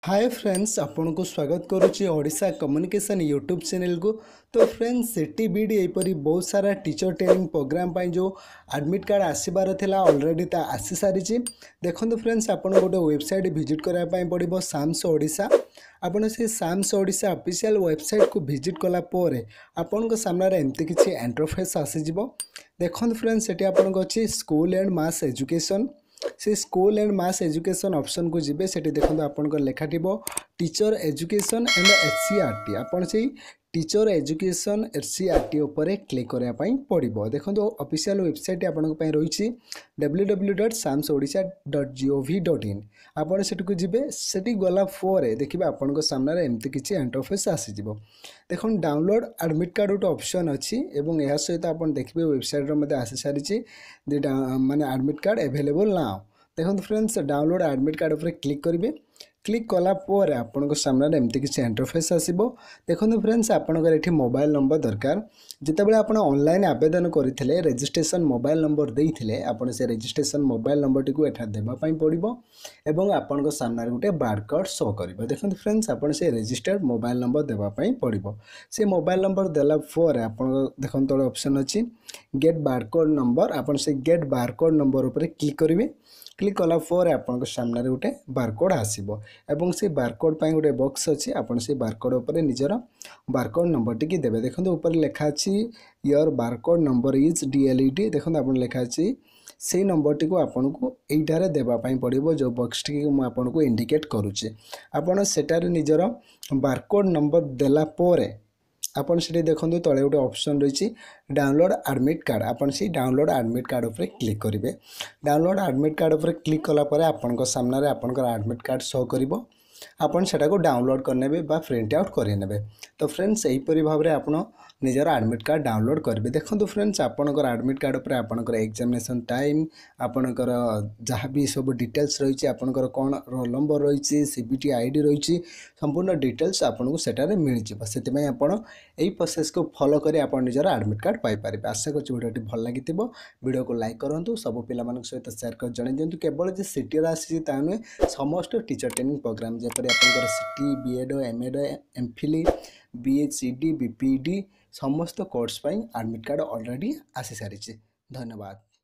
Hi friends, आपन को स्वागत करुच्ची ओडिशा कम्युनिकेशन यूट्यूब चैनल को। तो फ्रेंड्स सेटी बीडी एपरी बहुत सारा टीचर ट्रेनिंग प्रोग्राम पाई जो एडमिट कार्ड आसबार थिला ऑलरेडी ता आसी सारी। देखो फ्रेंड्स, आपन गोटे वेबसाइट विजिट करने पड़ो साम्स ओडिशा। आपन से साम्स ओडिशा ऑफिशियल वेबसाइट को विजिट कला आपन को सामने एमती किसी इंटरफेस आसीजिवो। देखो फ्रेंड्स, सेठी आपन को अछि स्कूल एंड मास एजुकेशन। से school and mass education option को जिबे सेठी देखो आपन को लेखा थिबो टीचर एजुकेशन एंड एचसीआरटी। आपन से टीचर एजुकेशन एचसीआरटी ऊपर क्लिक करने पड़ो। देखो ऑफिशियल वेबसाइट आपन को रही www.samsodisha.gov.in। आपन सेठी को जिबे सेठी गला फोरे देखिबे आपन को सामने एमती किछि इंटरफेस आसीजिवो। देखो डाउनलोड एडमिट कार्ड गोटे ऑप्शन अच्छी एवं यह सहित आप देखिए वेबसाइट मध्य आसी सारी माने एडमिट कार्ड अवेलेबल नाउ। देखो फ्रेंड्स, डाउनलोड एडमिट कार्ड उपर क्लिक करेंगे। क्लिक कला आपन को सामने एमती किसी इंटरफेस आसो। देखो फ्रेंड्स, आपनकर ये मोबाइल नंबर दरकार। जितेबाला आप ऑनलाइन आवेदन करते रजिस्ट्रेशन मोबाइल नंबर देते आपन से रजिस्ट्रेशन मोबाइल नंबर टी एठा देवाई पड़ो एवं आपन सामने गोटे बारकोड शो कर। देखो फ्रेंड्स, आपन से रजिस्टर्ड मोबाइल नंबर देवाई पड़ो। से मोबाइल नंबर देला आप देखो तले ऑप्शन अच्छी गेट बारकोड नंबर। आपन से गेट बारकोड नंबर उपर क्लिक करेंगे। क्लिक कला आपन सामने गोटे बारकोड आसो एवं से बारकोड गोटे बॉक्स अच्छी। आपन से बारकोड उपर निजर बारकोड नंबर टी देवे। देखो ऊपर लिखा अच्छी your barcode number is DLED। देखो आप लिखा अच्छी से नंबर टी को आपन को यहींटार देवाई पड़ो जो बॉक्स टी आपन को इंडिकेट करुचे। आपन सेटार निजर बारकोड नंबर देला आपन से देखो तले गोटे ऑप्शन रही डाउनलोड एडमिट कार्ड। आपन से डाउनलोड एडमिट कार्ड उपर क्लिक करेंगे। डाउनलोड एडमिट कार्ड उपर क्लिक कलापर आपन सामने आपनकर एडमिट कार्ड शो कर। आपन सेटा को डाउनलोड करने बा प्रिंट आउट करने। तो फ्रेंड्स, यहीपरि भाव में आपन निजर एडमिट कार्ड डाउनलोड करेंगे। देखो फ्रेंड्स, आपनकर एडमिट कार्ड उपर आपनकर एग्जामिनेशन टाइम आपनकर जहाँ भी सब डिटेल्स रही आपनकर कौन रोल नंबर रही CBT ID रही संपूर्ण डिटेल्स आपको सेटारे मिल जाए। से आप प्रोसेस को फॉलो करी आप निजर एडमिट कार्ड पाइपर। आशा कर वीडियो भल लगी वीडियो को लाइक करूँ, सब पिला सहित शेयर कर जन दिखाँ। केवल जो सीटीआर आसी नुहे समस्त टीचर ट्रेनिंग प्रोग्राम जपरी आप सीटी BEd MAd MPhil BHCD BPED समस्त कोर्स एडमिट कार्ड ऑलरेडी आसी सारी। धन्यवाद।